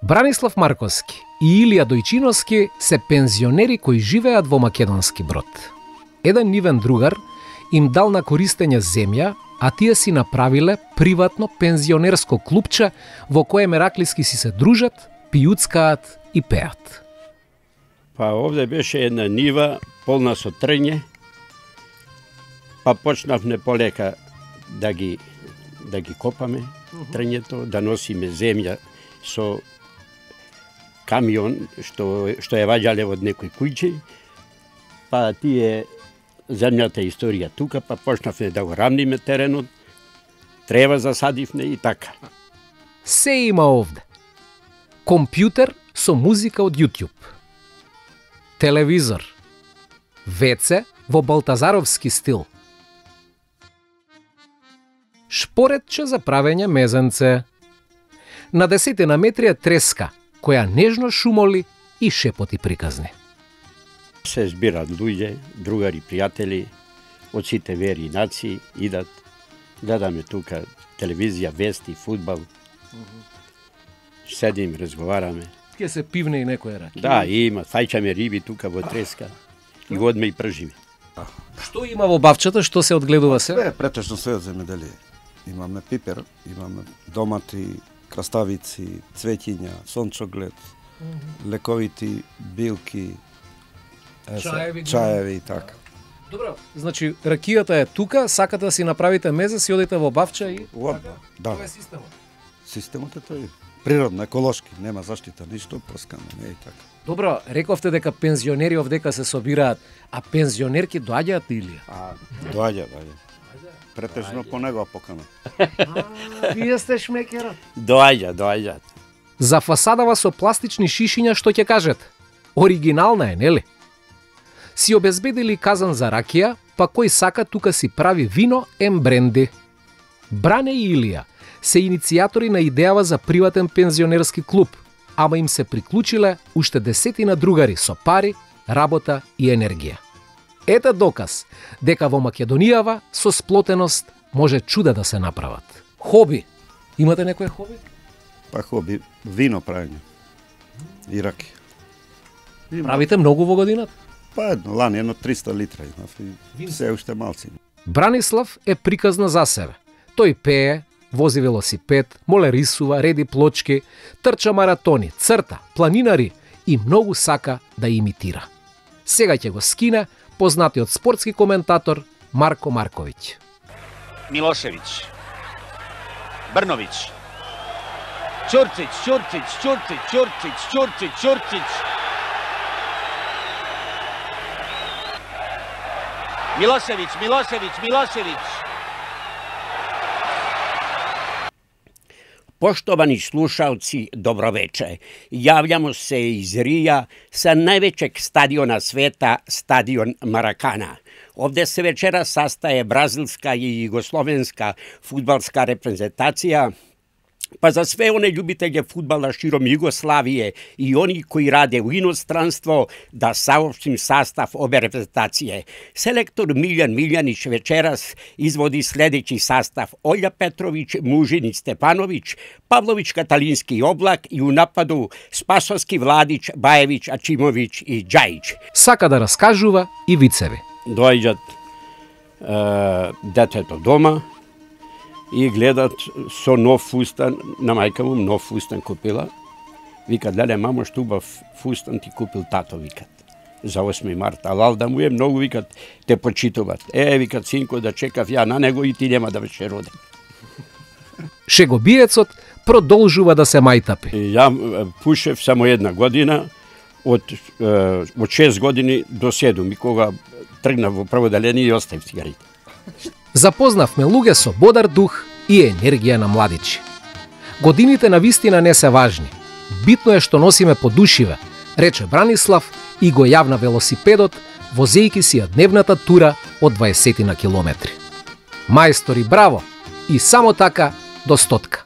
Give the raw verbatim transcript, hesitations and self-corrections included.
Бранислав Марковски и Илија Дојчиновски се пензионери кои живеат во Македонски Брод. Еден нивен другар им дал на користење земја, а тие си направиле приватно пензионерско клубче во кое мераклиски си се дружат, пијуцкаат и пеат. Па овде беше една нива полна со трње, па почнавме полека да ги да ги копаме трњето, да носиме земја со камион што што ја ваѓале од некој куќи, па тие земјата историја тука, па почнавме да го рамниме теренот, трева засадивме и така. Се има овде. Компјутер со музика од YouTube. Телевизор. ве-це во балтазаровски стил. Шпоретче за правење мезенце. На десетина метри е треска, која нежно шумоли и шепоти приказни. Се збират луѓе, другари, пријатели, од сите вери и нации, идат, гледаме тука телевизија, вести, фудбал, седим, разговараме. Ке се пивне и некој раки. Да, има, фајчаме риби тука во треска и го одме и пржиме. Што има во бавчата, што се одгледува се? Све, претежно све од земјоделие. Имаме пипер, имаме домати, краставици, цвеќиња, сончоглед, mm -hmm. лековити билки, чаеви, чаеви и така. Добро, значи ракијата е тука, сакате да си направите мезе, си одите во бавча и Уап, да. Тоа е системот. Системот е тој. Природно, еколошки, нема заштита, ништо прскано, не и така. Добро, рековте дека пензионери овдека се собираат, а пензионерки доаѓаат или? А, доаѓа, доаѓа. Претежно по него покана. Вие сте шмекерот. Доаѓа, доаѓа. За фасадава со пластични шишиња што ќе кажете? Оригинална е, нели? Си обезбедили казан за ракија, па кој сака тука си прави вино ем бренди. Бране и Илија се иницијатори на идејава за приватен пензионерски клуб, ама им се приклучиле уште десетина другари со пари, работа и енергија. Ете доказ дека во Македонијава со сплотеност може чуда да се направат. Хоби. Имате некој хоби? Па хоби, вино правење. И раки. Правите многу во годината? Па едно, лани едно триста литра имав и се уште малци. Бранислав е приказна за себе. Тој пее, вози велосипед, моле рисува, реди плочки, трча маратони, црта, планинари и многу сака да имитира. Сега ќе го скине познатиот спортски коментатор Марко Марковиќ. Милошевиќ, Брновиќ, Ќурчиќ, Ќурчиќ, Ќурчиќ, Ќурчиќ, Ќурчиќ, Ќурчиќ. Милошевиќ, Милошевиќ, Милошевиќ. Поштовани слушалци, добро вече. Јављамо се из Рија са највеќег стадиона света, стадион Маракана. Овде се вечера састае бразилска и југословенска фудбалска репрезентација, па за све оне љубители фудбала широм Југославије и они кои раде у иностранство, да саопштим састав обе репрезентације. Селектор Милјан Милјанич вечерас изводи следеќи састав: Олја Петровиќ, Мужинич, Степановиќ, Павловиќ, Каталински, Облак и у нападу Спасовски, Владич, Баевиќ, Ачимовиќ и Џајич. Сака да раскажува и вицеви. Доаѓат е, детето дома и гледат со нов фустан, на мајка му нов фустан купила. Викат: леле, мамо, што убав фустан ти купил тато, викат, за осми март. А лал да му е многу, викат, те почитуват. Е, викат, синко, да чекав ја на него и ти нема да беше роден. Шегобиецот продолжува да се мајтапи. Ја пушев само една година, од, од шест години до седум, и кога тргнав во прво деление и оставив цигарите. Запознавме луѓе со бодар дух и енергија на младичи. Годините на вистина не се важни. Битно е што носиме по душиве, рече Бранислав и го јавна велосипедот, возејки си ја дневната тура од дваесет километри. Мајстори, браво! И само така до стотка.